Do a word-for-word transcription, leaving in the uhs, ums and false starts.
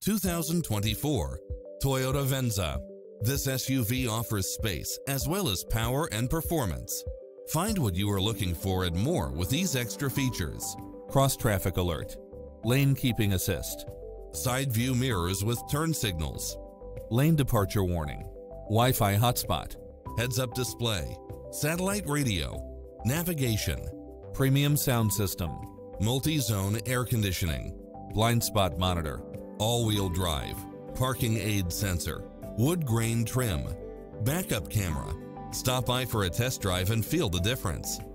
two thousand twenty-four Toyota Venza. This S U V offers space as well as power and performance. Find what you are looking for and more with these extra features: cross-traffic alert, lane keeping assist, side view mirrors with turn signals, lane departure warning, Wi-Fi hotspot, heads-up display, satellite radio, navigation, premium sound system, multi-zone air conditioning, blind spot monitor, all-wheel drive, parking aid sensor, wood grain trim, backup camera. Stop by for a test drive and feel the difference.